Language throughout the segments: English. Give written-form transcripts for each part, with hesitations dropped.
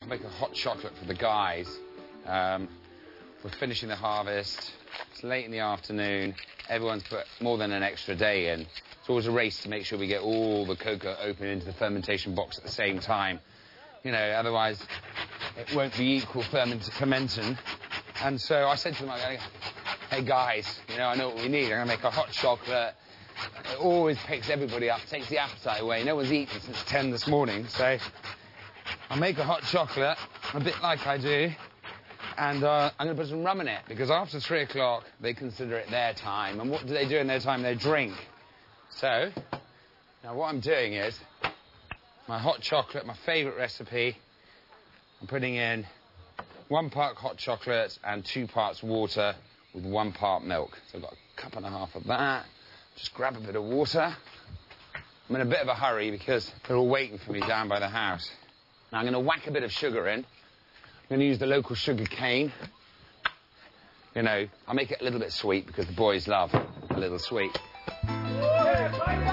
make a hot chocolate for the guys. We're finishing the harvest. It's late in the afternoon. Everyone's put more than an extra day in. It's always a race to make sure we get all the cocoa open into the fermentation box at the same time. You know, otherwise it won't be equal fermenting. And so I said to them, hey guys, you know, I know what we need. I'm gonna make a hot chocolate. It always picks everybody up, takes the appetite away. No one's eaten since 10 this morning, so I'll make a hot chocolate, a bit like I do, and I'm going to put some rum in it, because after 3 o'clock, they consider it their time. And what do they do in their time? They drink. So, now what I'm doing is, my hot chocolate, my favourite recipe, I'm putting in 1 part hot chocolate and 2 parts water with 1 part milk. So I've got a cup and a half of that. Just grab a bit of water. I'm in a bit of a hurry because they're all waiting for me down by the house. Now I'm going to whack a bit of sugar in. I'm going to use the local sugar cane. You know, I'll make it a little bit sweet because the boys love a little sweet. There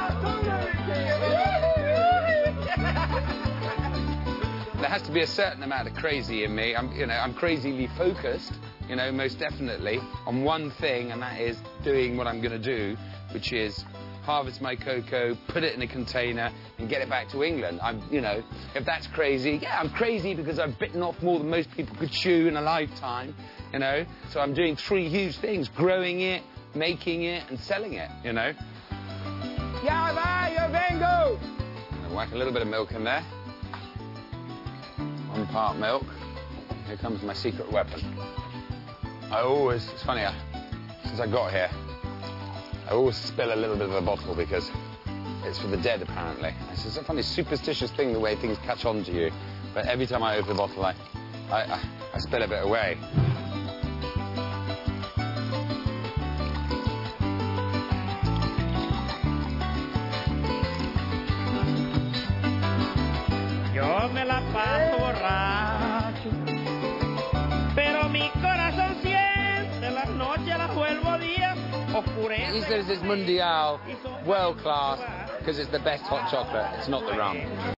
has to be a certain amount of crazy in me. I'm crazily focused, you know, most definitely, on one thing, and that is doing what I'm going to do, which is harvest my cocoa, put it in a container, and get it back to England. You know, if that's crazy, yeah, I'm crazy because I've bitten off more than most people could chew in a lifetime, you know. So I'm doing 3 huge things: growing it, making it, and selling it, you know. Ya va, yo vengo! I'll whack a little bit of milk in there. 1 part milk. Here comes my secret weapon. It's funny, since I got here, I always spill a little bit of the bottle because it's for the dead, apparently. It's a funny, superstitious thing, the way things catch on to you. But every time I open the bottle, I spill a bit away. Yo me la paso borracho, pero mi corazón siente las noches, las vuelvo días. He says it's Mundial, world class, because it's the best hot chocolate. It's not the rum.